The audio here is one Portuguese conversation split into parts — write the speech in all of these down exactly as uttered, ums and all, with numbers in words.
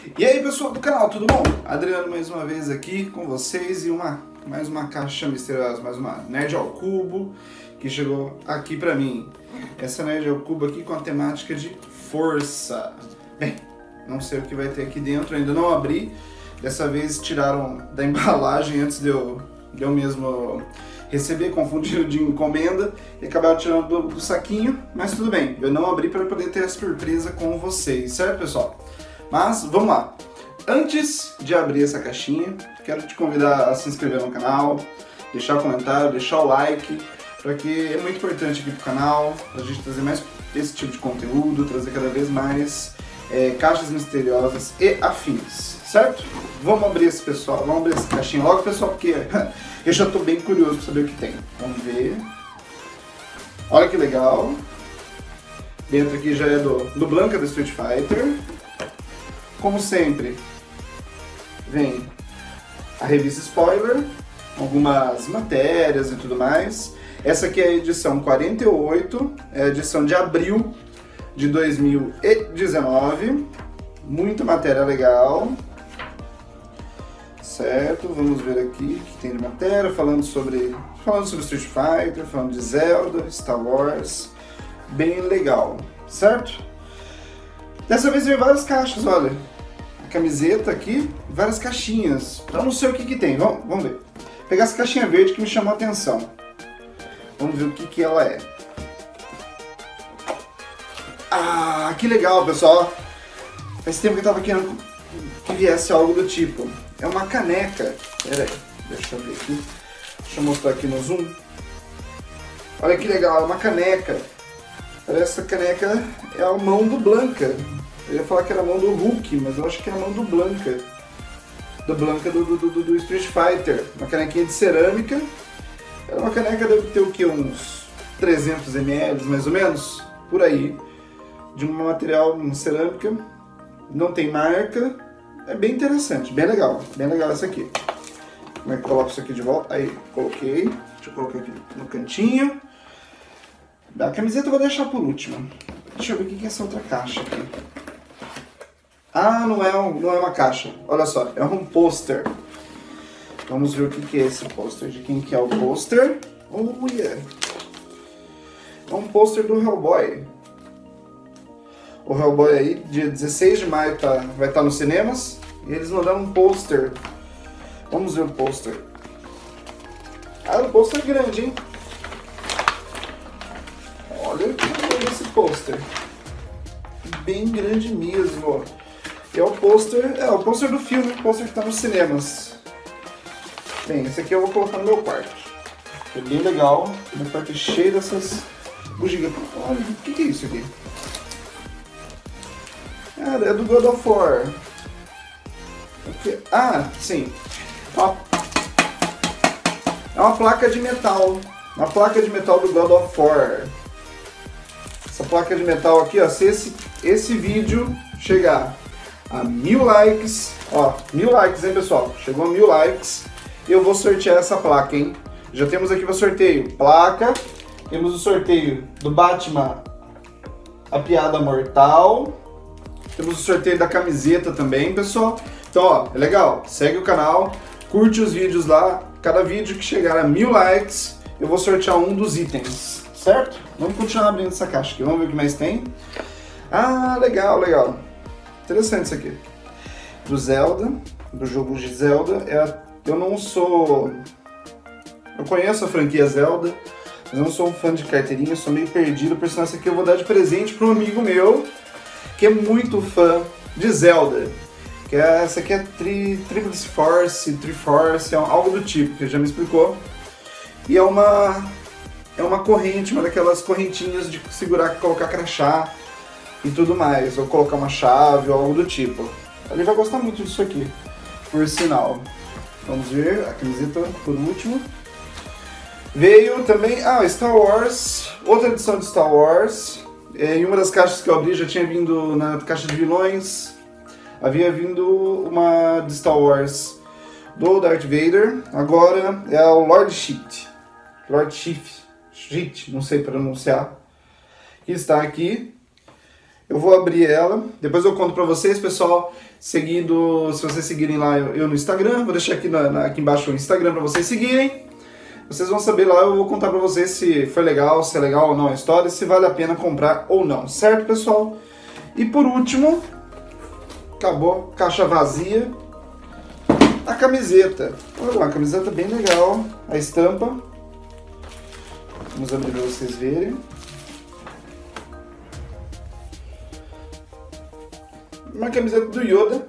E aí pessoal do canal, tudo bom? Adriano mais uma vez aqui com vocês e uma, mais uma caixa misteriosa, mais uma Nerd ao Cubo que chegou aqui pra mim. Essa Nerd ao Cubo aqui com a temática de força. Bem, não sei o que vai ter aqui dentro, ainda não abri. Dessa vez tiraram da embalagem antes de eu, de eu mesmo receber, confundiram de encomenda e acabaram tirando do, do saquinho, mas tudo bem, eu não abri para poder ter a surpresa com vocês, certo pessoal? Mas vamos lá. Antes de abrir essa caixinha, quero te convidar a se inscrever no canal, deixar o comentário, deixar o like, porque é muito importante aqui pro canal, pra gente trazer mais esse tipo de conteúdo, trazer cada vez mais é, caixas misteriosas e afins, certo? Vamos abrir esse pessoal, vamos abrir essa caixinha logo pessoal, porque eu já tô bem curioso pra saber o que tem. Vamos ver. Olha que legal. Dentro aqui já é do, do Blanka do Street Fighter. Como sempre, vem a revista Spoiler, algumas matérias e tudo mais. Essa aqui é a edição quarenta e oito, é a edição de abril de dois mil e dezenove. Muita matéria legal. Certo, vamos ver aqui o que tem de matéria, falando sobre, falando sobre Street Fighter, falando de Zelda, Star Wars. Bem legal, certo? Dessa vez veio várias caixas, olha. A camiseta aqui, várias caixinhas. Eu não sei o que que tem, vamos, vamos ver. Vou pegar essa caixinha verde que me chamou a atenção. Vamos ver o que que ela é. Ah, que legal, pessoal. Faz tempo que eu tava querendo que viesse algo do tipo. É uma caneca. Pera aí, deixa eu ver aqui. Deixa eu mostrar aqui no zoom. Olha que legal, é uma caneca. Essa caneca é a mão do Blanka. Eu ia falar que era a mão do Hulk, mas eu acho que é a mão do Blanka. Do Blanka do, do, do, do Street Fighter. Uma canequinha de cerâmica. É uma caneca, deve ter o que? Uns trezentos mililitros, mais ou menos? Por aí. De um material, uma cerâmica. Não tem marca. É bem interessante, bem legal. Bem legal essa aqui. Como é que eu coloco isso aqui de volta? Aí, coloquei. Deixa eu colocar aqui no cantinho. A camiseta eu vou deixar por último. Deixa eu ver o que é essa outra caixa aqui. Ah, não é, um, não é uma caixa. Olha só, é um pôster. Vamos ver o que é esse pôster. De quem que é o pôster? Oh, yeah. É um pôster do Hellboy. O Hellboy aí, dia dezesseis de maio, tá, vai estar nos cinemas. E eles mandaram um pôster. Vamos ver o pôster. Ah, o pôster é grande, hein? Olha esse pôster. Bem grande mesmo. E é o pôster, é o pôster do filme, o pôster que está nos cinemas. Bem, esse aqui eu vou colocar no meu quarto. É bem legal. Meu quarto é cheio dessas bugigangas. Olha, o que, que é isso aqui? Cara, é do God of War. Aqui. Ah, sim. Ó. É uma placa de metal. Uma placa de metal do God of War. Essa placa de metal aqui, ó, se esse, esse vídeo chegar a mil likes, ó, mil likes, hein, pessoal? Chegou a mil likes, eu vou sortear essa placa, hein? Já temos aqui o sorteio placa, temos o sorteio do Batman, a Piada Mortal, temos o sorteio da camiseta também, pessoal. Então, ó, é legal, segue o canal, curte os vídeos lá, cada vídeo que chegar a mil likes, eu vou sortear um dos itens. Certo? Vamos continuar abrindo essa caixa aqui. Vamos ver o que mais tem. Ah, legal, legal. Interessante isso aqui. Do Zelda, do jogo de Zelda. É, eu não sou... Eu conheço a franquia Zelda, mas eu não sou um fã de carteirinha, sou meio perdido. Por sinal, essa aqui eu vou dar de presente para um amigo meu, que é muito fã de Zelda. Que é, essa aqui é tri, Triple Force, Triforce, é algo do tipo, que ele já me explicou. E é uma... É uma corrente, uma daquelas correntinhas de segurar, colocar crachá e tudo mais, ou colocar uma chave ou algo do tipo. Ele vai gostar muito disso aqui, por sinal. Vamos ver a camiseta por último. Veio também, ah, Star Wars, outra edição de Star Wars. Em uma das caixas que eu abri já tinha vindo na caixa de vilões, havia vindo uma de Star Wars do Darth Vader. Agora é o Lord Shift. Lord Shift. Shift, não sei pronunciar, que está aqui. Eu vou abrir ela, depois eu conto pra vocês, pessoal, seguindo, se vocês seguirem lá eu, eu no Instagram, vou deixar aqui, na, na, aqui embaixo o Instagram pra vocês seguirem. Vocês vão saber lá, eu vou contar pra vocês se foi legal, se é legal ou não a história, se vale a pena comprar ou não, certo, pessoal? E por último, acabou, caixa vazia, a camiseta. Olha lá, uma camiseta bem legal, a estampa. Vamos abrir pra vocês verem. Uma camiseta do Yoda.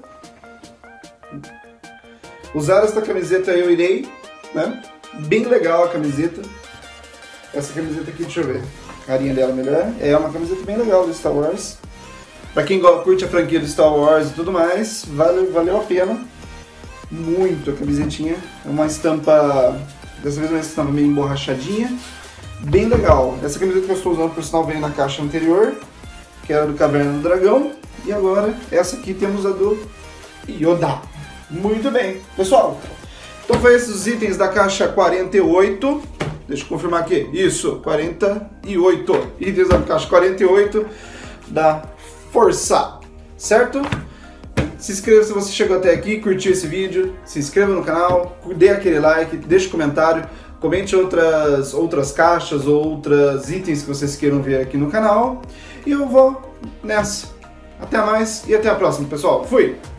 Usar esta camiseta eu irei, né? Bem legal a camiseta. Essa camiseta aqui, deixa eu ver a carinha dela melhor. É uma camiseta bem legal do Star Wars. Pra quem curte a franquia do Star Wars e tudo mais, vale, valeu a pena. Muito a camisetinha. É uma estampa, dessa vez uma estampa meio emborrachadinha. Bem legal. Essa camiseta que eu estou usando, por sinal, veio na caixa anterior, que era do Caverna do Dragão. E agora, essa aqui temos a do Yoda. Muito bem. Pessoal, então foi esses os itens da caixa quarenta e oito. Deixa eu confirmar aqui. Isso, quarenta e oito. Itens da caixa quarenta e oito da Força. Certo? Se inscreva se você chegou até aqui, curtiu esse vídeo. Se inscreva no canal, dê aquele like, deixe um comentário. Comente outras, outras caixas ou outros itens que vocês queiram ver aqui no canal. E eu vou nessa. Até mais e até a próxima, pessoal. Fui!